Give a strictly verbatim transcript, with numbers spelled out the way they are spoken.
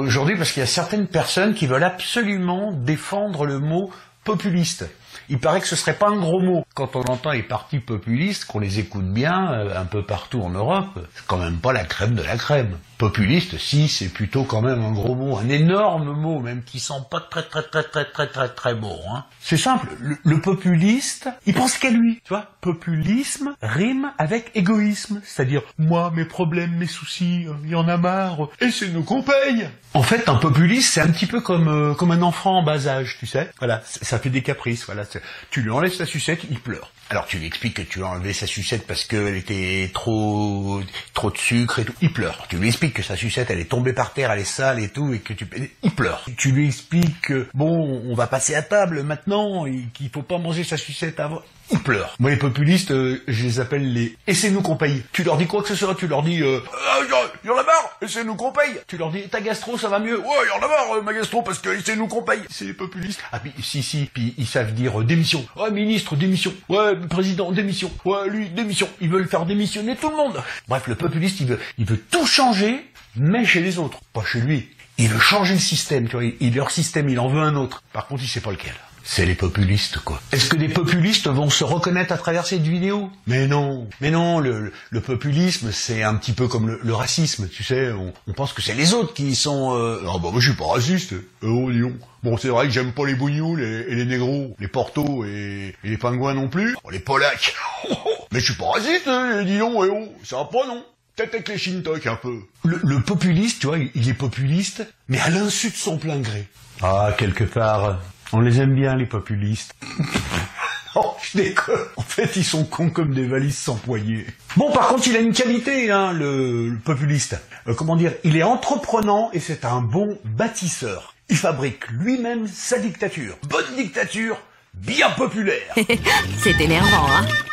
aujourd'hui parce qu'il y a certaines personnes qui veulent absolument défendre le mot populiste. Il paraît que ce serait pas un gros mot. Quand on entend les partis populistes, qu'on les écoute bien, euh, un peu partout en Europe, c'est quand même pas la crème de la crème. Populiste, si, c'est plutôt quand même un gros mot, un énorme mot, même qui sent pas très très très très très très très bon. Hein. C'est simple, le, le populiste, il pense qu'à lui, tu vois. Populisme rime avec égoïsme, c'est-à-dire moi, mes problèmes, mes soucis, il y en a marre, et c'est nous qu'on paye. En fait, un populiste, c'est un petit peu comme euh, comme un enfant en bas âge, tu sais. Voilà, ça fait des caprices. Voilà, tu lui enlèves sa sucette, il pleure. Alors tu lui expliques que tu lui as enlevé sa sucette parce qu'elle était trop trop de sucre et tout. Il pleure. Tu lui expliques que sa sucette elle est tombée par terre, elle est sale et tout, et que tu il pleure. Tu lui expliques que bon, on va passer à table maintenant et qu'il faut pas manger sa sucette avant. Il pleure. Moi les populistes, euh, je les appelle les et c'est nous qu'on paye. Tu leur dis quoi que ce soit, tu leur dis euh, ah, y en a marre, et c'est nous qu'on paye. Tu leur dis ta gastro ça va mieux. Ouais, y en a marre euh, ma gastro parce que c'est nous qu'on paye. C'est les populistes. Ah puis si si, puis ils savent dire euh, démission. Ouais, ministre démission. Ouais, président démission. Ouais, lui démission. Ils veulent faire démissionner tout le monde. Bref, le populiste il veut il veut tout changer, mais chez les autres, pas chez lui. Il veut changer le système, tu vois, il, leur système, il en veut un autre. Par contre, il sait pas lequel. C'est les populistes, quoi. Est-ce que des populistes vont se reconnaître à travers cette vidéo? Mais non, mais non, le, le populisme, c'est un petit peu comme le, le racisme, tu sais, on, on pense que c'est les autres qui sont... Euh... Ah bah moi je suis pas raciste, euh, oh dis donc. Bon c'est vrai que j'aime pas les bougnoules et, et les négros, les portos et, et les pingouins non plus, oh, les polacs. Mais je suis pas raciste, hein, dis donc, eh oh, ça va pas non. Peut-être avec les shintok un peu. Le, le populiste, tu vois, il est populiste, mais à l'insu de son plein gré. Ah, quelque part... On les aime bien, les populistes. Oh, je déconne. En fait, ils sont cons comme des valises sans poignée. Bon, par contre, il a une qualité, hein, le, le populiste. Euh, comment dire? Il est entreprenant et c'est un bon bâtisseur. Il fabrique lui-même sa dictature. Bonne dictature, bien populaire. C'est énervant, hein?